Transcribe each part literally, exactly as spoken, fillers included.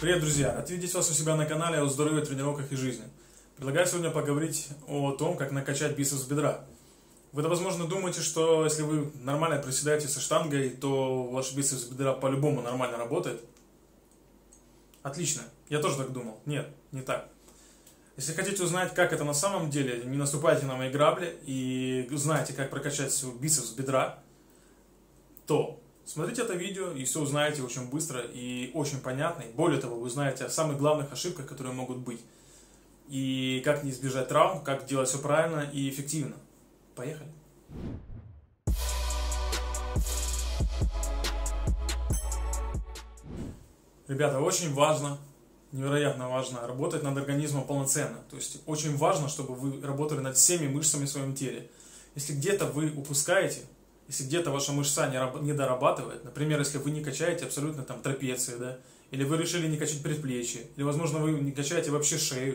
Привет, друзья! Рад видеть вас у себя на канале о здоровье, тренировках и жизни. Предлагаю сегодня поговорить о том, как накачать бицепс бедра. Вы, возможно, думаете, что если вы нормально приседаете со штангой, то ваш бицепс бедра по-любому нормально работает. Отлично, я тоже так думал. Нет, не так. Если хотите узнать, как это на самом деле, не наступайте на мои грабли и узнаете, как прокачать свой бицепс бедра, то смотрите это видео и все узнаете очень быстро и очень понятно. И более того, вы узнаете о самых главных ошибках, которые могут быть. И как не избежать травм, как делать все правильно и эффективно. Поехали! Ребята, очень важно, невероятно важно работать над организмом полноценно. То есть очень важно, чтобы вы работали над всеми мышцами в своем теле. Если где-то вы упускаете, если где-то ваша мышца не, не дорабатывает, например, если вы не качаете абсолютно там трапеции, да, или вы решили не качать предплечье, или, возможно, вы не качаете вообще шею,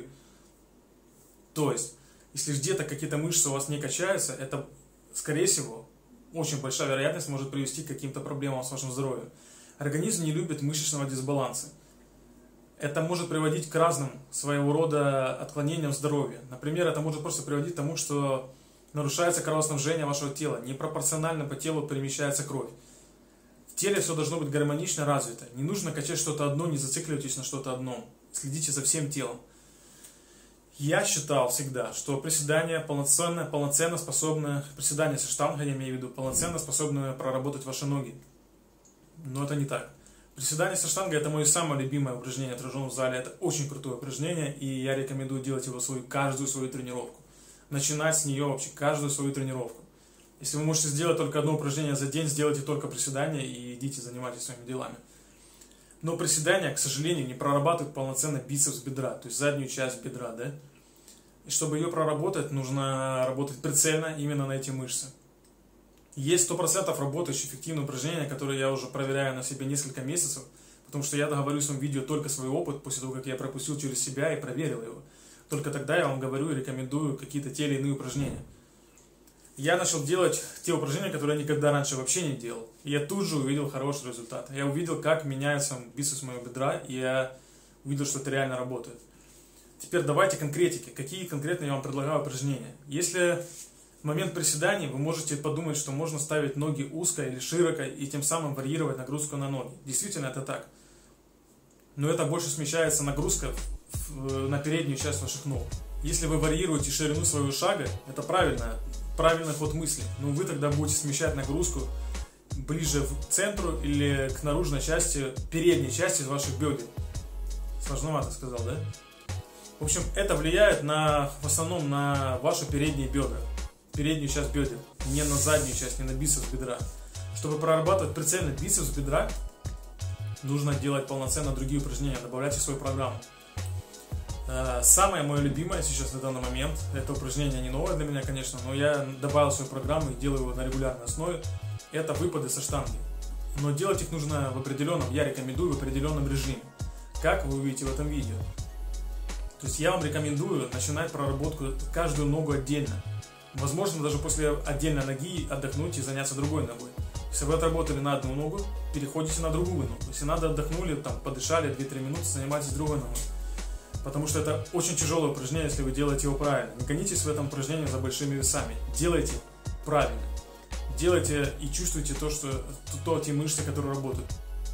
то есть, если где-то какие-то мышцы у вас не качаются, это, скорее всего, очень большая вероятность может привести к каким-то проблемам с вашим здоровьем. Организм не любит мышечного дисбаланса. Это может приводить к разным своего рода отклонениям здоровья. Например, это может просто приводить к тому, что нарушается кровоснабжение вашего тела, непропорционально по телу перемещается кровь. В теле все должно быть гармонично развито. Не нужно качать что-то одно, не зацикливайтесь на что-то одном. Следите за всем телом. Я считал всегда, что приседания полноценно, полноценно способны, приседания со штангой, я имею в виду, полноценно способны проработать ваши ноги. Но это не так. Приседание со штангой — это мое самое любимое упражнение в тренажерном зале. Это очень крутое упражнение, и я рекомендую делать его свою, каждую свою тренировку. Начинать с нее вообще каждую свою тренировку. Если вы можете сделать только одно упражнение за день, сделайте только приседания и идите занимайтесь своими делами. Но приседания, к сожалению, не прорабатывают полноценно бицепс бедра, то есть заднюю часть бедра, да? И чтобы ее проработать, нужно работать прицельно именно на эти мышцы. Есть сто процентов работающие эффективные упражнения, которые я уже проверяю на себе несколько месяцев, потому что я говорю в своем видео только свой опыт, после того, как я пропустил через себя и проверил его. Только тогда я вам говорю и рекомендую какие-то те или иные упражнения. Я начал делать те упражнения, которые я никогда раньше вообще не делал. И я тут же увидел хороший результат. Я увидел, как меняется бицепс моего бедра, и я увидел, что это реально работает. Теперь давайте конкретики. Какие конкретно я вам предлагаю упражнения? Если в момент приседаний вы можете подумать, что можно ставить ноги узко или широко, и тем самым варьировать нагрузку на ноги. Действительно, это так. Но это больше смещается нагрузка на переднюю часть ваших ног. Если вы варьируете ширину своего шага, это правильно, правильный ход мысли. Но вы тогда будете смещать нагрузку ближе к центру или к наружной части, передней части ваших бедер. Сложновато сказал, да? В общем, это влияет на, в основном на ваши передние бедра. Переднюю часть бедер, не на заднюю часть, не на бицепс бедра. Чтобы прорабатывать прицельно бицепс бедра, нужно делать полноценно другие упражнения, добавлять в свою программу. Самое мое любимое сейчас на данный момент, это упражнение не новое для меня, конечно, но я добавил в свою программу и делаю его на регулярной основе, это выпады со штанги. Но делать их нужно в определенном, я рекомендую в определенном режиме, как вы увидите в этом видео. То есть я вам рекомендую начинать проработку каждую ногу отдельно. Возможно, даже после отдельной ноги отдохнуть и заняться другой ногой. Если вы отработали на одну ногу, переходите на другую ногу. Если надо, отдохнули, там, подышали две-три минуты, занимайтесь другой ногой. Потому что это очень тяжелое упражнение, если вы делаете его правильно. Не гонитесь в этом упражнении за большими весами. Делайте правильно. Делайте и чувствуйте то, что, то, то те мышцы, которые работают.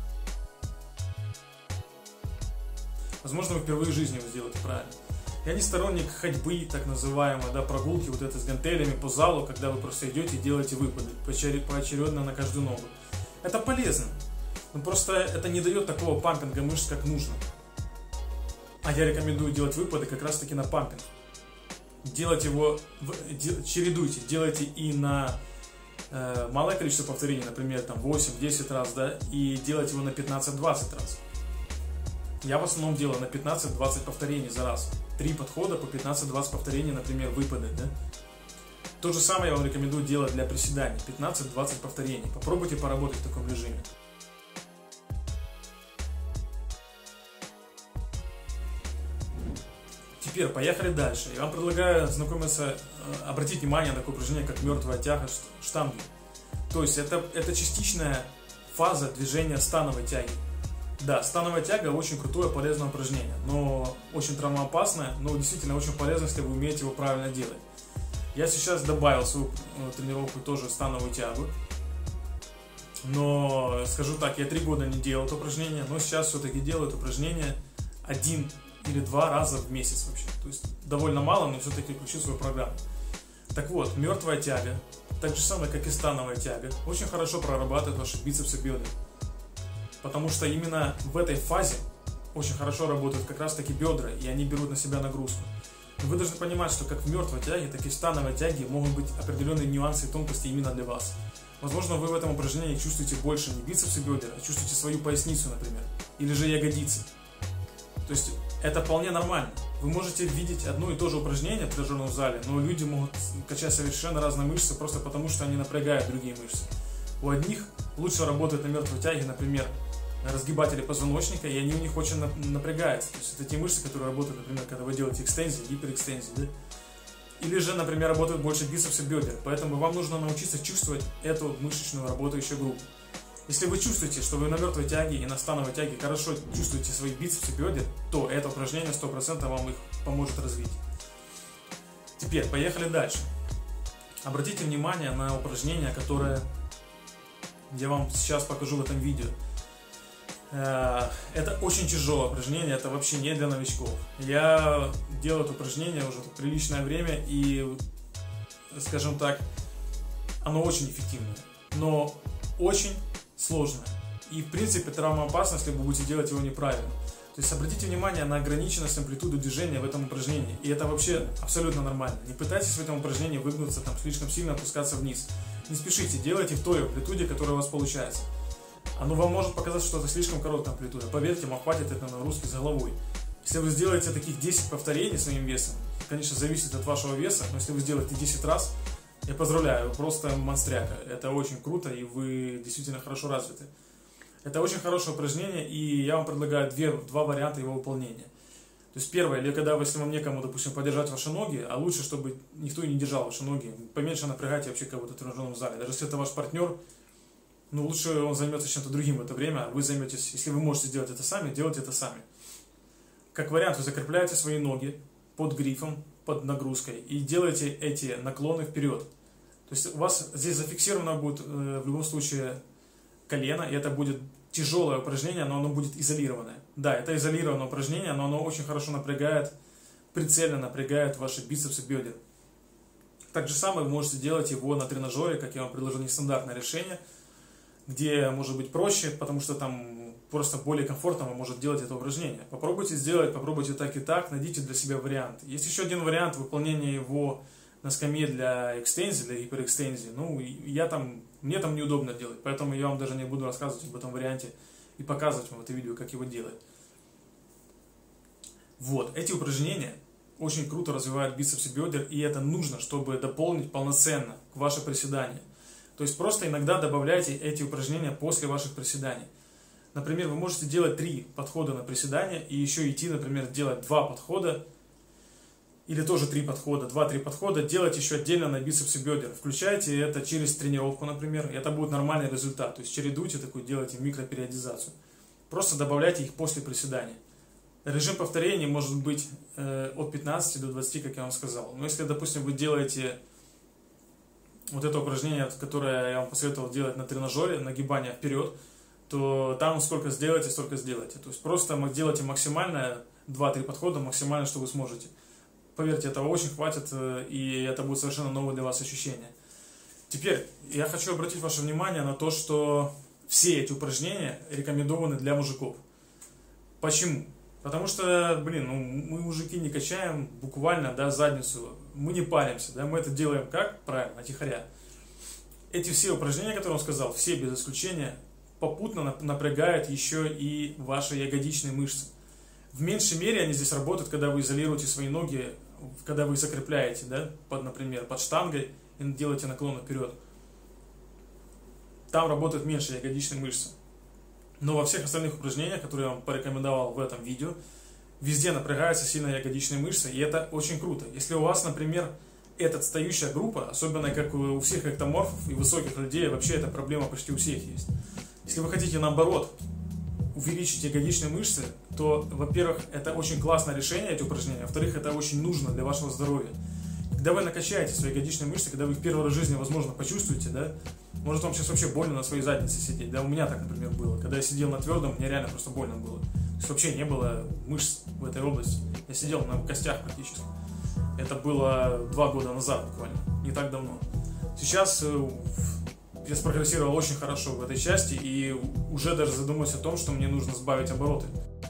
Возможно, вы впервые в жизни его сделаете правильно. Я не сторонник ходьбы, так называемой, да, прогулки вот это с гантелями по залу, когда вы просто идете и делаете выпады поочередно на каждую ногу. Это полезно, но просто это не дает такого пампинга мышц, как нужно. А я рекомендую делать выпады как раз таки на пампинг. Делать его, чередуйте, делайте и на э, малое количество повторений, например, там восемь-десять раз, да, и делайте его на пятнадцать-двадцать раз. Я в основном делаю на пятнадцать-двадцать повторений за раз. Три подхода по пятнадцать-двадцать повторений, например, выпады, да. То же самое я вам рекомендую делать для приседаний. пятнадцать-двадцать повторений. Попробуйте поработать в таком режиме. Теперь поехали дальше. Я вам предлагаю знакомиться, обратить внимание на такое упражнение, как мертвая тяга штанги. То есть это, это частичная фаза движения становой тяги. Да, становая тяга очень крутое, полезное упражнение, но очень травмоопасное, но действительно очень полезно, если вы умеете его правильно делать. Я сейчас добавил в свою тренировку тоже становую тягу, но скажу так, я три года не делал это упражнение, но сейчас все-таки делаю это упражнение один или два раза в месяц вообще. То есть довольно мало, но все-таки включил свою программу. Так вот, мертвая тяга, так же самое, как и становая тяга, очень хорошо прорабатывает ваши бицепсы, бедра. Потому что именно в этой фазе очень хорошо работают как раз таки бедра, и они берут на себя нагрузку. Но вы должны понимать, что как в мертвой тяге, так и в становой тяге могут быть определенные нюансы и тонкости именно для вас. Возможно, вы в этом упражнении чувствуете больше не бицепсы бедра, а чувствуете свою поясницу, например, или же ягодицы. То есть это вполне нормально. Вы можете видеть одно и то же упражнение в тренажерном зале, но люди могут качать совершенно разные мышцы просто потому, что они напрягают другие мышцы. У одних лучше работают на мертвой тяге, например, разгибатели позвоночника, и они у них очень напрягаются. То есть это те мышцы, которые работают, например, когда вы делаете экстензии, гиперэкстензии, да? Или же, например, работают больше бицепсы бедер. Поэтому вам нужно научиться чувствовать эту мышечную работающую группу. Если вы чувствуете, что вы на мертвой тяге и на становой тяге хорошо чувствуете свои бицепсы бедер, то это упражнение сто процентов вам их поможет развить. Теперь, поехали дальше. Обратите внимание на упражнение, которое я вам сейчас покажу в этом видео. Это очень тяжелое упражнение, это вообще не для новичков. Я делаю это упражнение уже приличное время, и, скажем так, оно очень эффективное, но очень сложное. И, в принципе, травмоопасно, если вы будете делать его неправильно. То есть обратите внимание на ограниченность амплитуды движения в этом упражнении. И это вообще абсолютно нормально. Не пытайтесь в этом упражнении выгнуться, там, слишком сильно опускаться вниз. Не спешите, делайте в той амплитуде, которая у вас получается. Оно вам может показаться, что это слишком короткая амплитуда. Поверьте, вам хватит этой нагрузки с головой. Если вы сделаете таких десять повторений своим весом, конечно, зависит от вашего веса, но если вы сделаете десять раз, я поздравляю, вы просто монстряка. Это очень круто, и вы действительно хорошо развиты. Это очень хорошее упражнение, и я вам предлагаю две, два варианта его выполнения. То есть первое, или когда вы, если вам некому, допустим, подержать ваши ноги, а лучше, чтобы никто и не держал ваши ноги, поменьше напрягайте вообще кого-то в тренажерном зале. Даже если это ваш партнер, ну лучше он займется чем-то другим в это время, а вы займетесь, если вы можете сделать это сами, делайте это сами. Как вариант, вы закрепляете свои ноги под грифом, под нагрузкой и делаете эти наклоны вперед. То есть у вас здесь зафиксировано будет э, в любом случае колено, и это будет тяжелое упражнение, но оно будет изолированное. Да, это изолированное упражнение, но оно очень хорошо напрягает, прицельно напрягает ваши бицепсы бедер. Так же самое вы можете делать его на тренажере, как я вам предложил, нестандартное решение, где может быть проще, потому что там просто более комфортно вы можете делать это упражнение. Попробуйте сделать, попробуйте так и так, найдите для себя вариант. Есть еще один вариант выполнения его на скамье для экстензии, для гиперэкстензии. Ну, я там, мне там неудобно делать, поэтому я вам даже не буду рассказывать об этом варианте и показывать вам это видео, как его делать. Вот, эти упражнения очень круто развивают бицепсы бедер, и это нужно, чтобы дополнить полноценно ваши приседания. То есть просто иногда добавляйте эти упражнения после ваших приседаний. Например, вы можете делать три подхода на приседания и еще идти, например, делать два подхода, или тоже три подхода, два-три подхода, делать еще отдельно на бицепсы бедер. Включайте это через тренировку, например, и это будет нормальный результат. То есть чередуйте такую, делайте микропериодизацию. Просто добавляйте их после приседания. Режим повторений может быть э, от пятнадцати до двадцати, как я вам сказал. Но если, допустим, вы делаете вот это упражнение, которое я вам посоветовал делать на тренажере, нагибание вперед, то там сколько сделаете, столько сделайте. То есть просто делайте максимально два-три подхода, максимально, что вы сможете. Поверьте, этого очень хватит, и это будет совершенно новое для вас ощущение. Теперь я хочу обратить ваше внимание на то, что все эти упражнения рекомендованы для мужиков. Почему? Потому что, блин, ну, мы мужики не качаем буквально, да, задницу, мы не паримся, да, мы это делаем как? Правильно, тихоря. Эти все упражнения, которые он сказал, все без исключения, попутно напрягают еще и ваши ягодичные мышцы. В меньшей мере они здесь работают, когда вы изолируете свои ноги, когда вы закрепляете, да, под, например, под штангой и делаете наклон вперед. Там работают меньше ягодичные мышцы. Но во всех остальных упражнениях, которые я вам порекомендовал в этом видео, везде напрягаются сильно ягодичные мышцы, и это очень круто. Если у вас, например, эта отстающая группа, особенно как у всех эктоморфов и высоких людей, вообще эта проблема почти у всех есть. Если вы хотите наоборот, у увеличить ягодичные мышцы, то, во-первых, это очень классное решение, эти упражнения, во-вторых, это очень нужно для вашего здоровья. Когда вы накачаете свои ягодичные мышцы, когда вы их первый раз в жизни, возможно, почувствуете, да, может вам сейчас вообще больно на своей заднице сидеть, да, у меня так, например, было. Когда я сидел на твердом, мне реально просто больно было. То есть вообще не было мышц в этой области. Я сидел на костях практически. Это было два года назад буквально, не так давно. Сейчас я спрогрессировал очень хорошо в этой части и уже даже задумываюсь о том, что мне нужно сбавить обороты.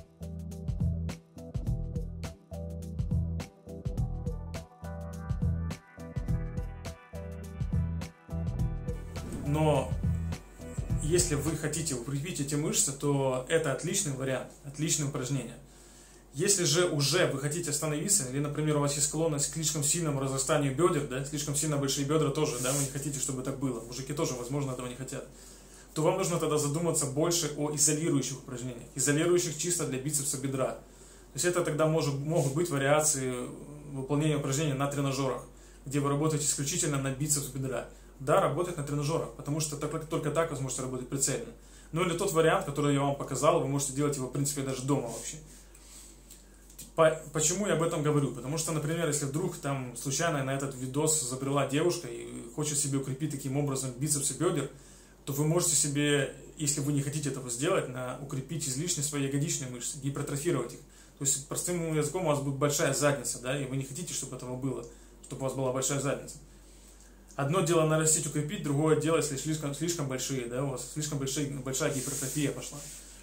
Но если вы хотите укрепить эти мышцы, то это отличный вариант, отличное упражнение. Если же уже вы хотите остановиться, или, например, у вас есть склонность к слишком сильному разрастанию бедер, да, слишком сильно большие бедра тоже, да, вы не хотите, чтобы так было, мужики тоже, возможно, этого не хотят, то вам нужно тогда задуматься больше о изолирующих упражнениях, изолирующих чисто для бицепса бедра. То есть это тогда может, могут быть вариации выполнения упражнений на тренажерах, где вы работаете исключительно на бицепс бедра. Да, работать на тренажерах, потому что только так вы сможете работать прицельно. Ну или тот вариант, который я вам показал, вы можете делать его, в принципе, даже дома вообще. Почему я об этом говорю? Потому что, например, если вдруг там случайно на этот видос забрела девушка и хочет себе укрепить таким образом бицепсы бедер, то вы можете себе, если вы не хотите этого сделать, на, укрепить излишне свои ягодичные мышцы, гипертрофировать их. То есть, простым языком, у вас будет большая задница, да, и вы не хотите, чтобы этого было, чтобы у вас была большая задница. Одно дело нарастить, укрепить, другое дело, если слишком, слишком большие, да, у вас слишком большие, большая гипертрофия пошла.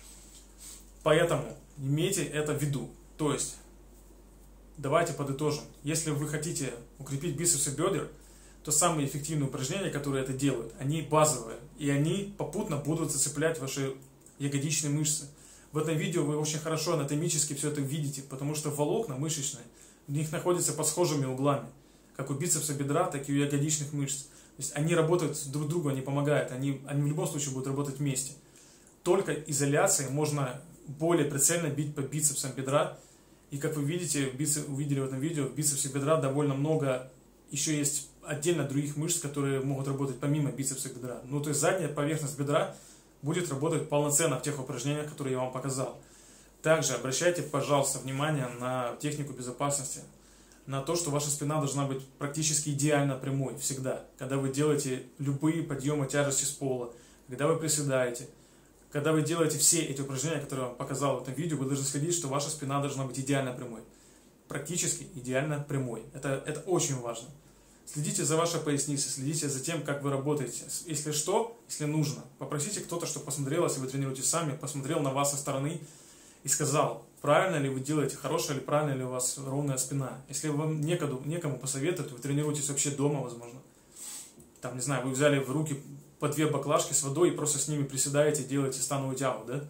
Поэтому имейте это в виду. То есть, давайте подытожим. Если вы хотите укрепить бицепсы бедер, то самые эффективные упражнения, которые это делают, они базовые. И они попутно будут зацеплять ваши ягодичные мышцы. В этом видео вы очень хорошо анатомически все это видите, потому что волокна мышечные, в них находятся под схожими углами. Как у бицепса бедра, так и у ягодичных мышц. То есть они работают друг другу, они помогают, они, они в любом случае будут работать вместе. Только изоляцией можно более прицельно бить по бицепсам бедра. И как вы видите, бицеп, увидели в этом видео, в бицепсе бедра довольно много, еще есть отдельно других мышц, которые могут работать помимо бицепса бедра. Ну, то есть задняя поверхность бедра будет работать полноценно в тех упражнениях, которые я вам показал. Также обращайте, пожалуйста, внимание на технику безопасности, на то, что ваша спина должна быть практически идеально прямой всегда, когда вы делаете любые подъемы тяжести с пола, когда вы приседаете. Когда вы делаете все эти упражнения, которые я вам показал в этом видео, вы должны следить, что ваша спина должна быть идеально прямой. Практически идеально прямой. Это, это очень важно. Следите за вашей поясницей, следите за тем, как вы работаете. Если что, если нужно, попросите кто-то, чтобы посмотрел, если вы тренируетесь сами, посмотрел на вас со стороны и сказал, правильно ли вы делаете, хорошая или правильно ли у вас ровная спина. Если вам некому, некому посоветовать, вы тренируетесь вообще дома, возможно. Там, не знаю, вы взяли в руки по две баклажки с водой и просто с ними приседаете, делаете становую тягу, да?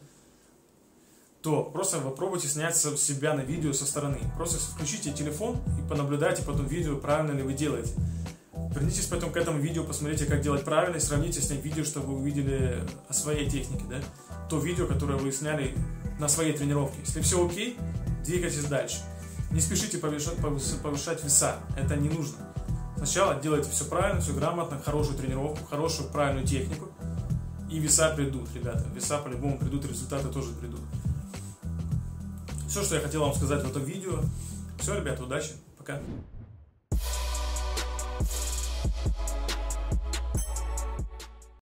То просто попробуйте снять себя на видео со стороны. Просто включите телефон и понаблюдайте потом видео, правильно ли вы делаете. Вернитесь потом к этому видео, посмотрите, как делать правильно, и сравните с тем видео, что вы увидели о своей технике, да? То видео, которое вы сняли на своей тренировке. Если все окей, двигайтесь дальше. Не спешите повышать, повышать веса, это не нужно. Сначала делайте все правильно, все грамотно, хорошую тренировку, хорошую правильную технику. И веса придут, ребята. Веса по-любому придут, результаты тоже придут. Все, что я хотел вам сказать в этом видео. Все, ребята, удачи. Пока.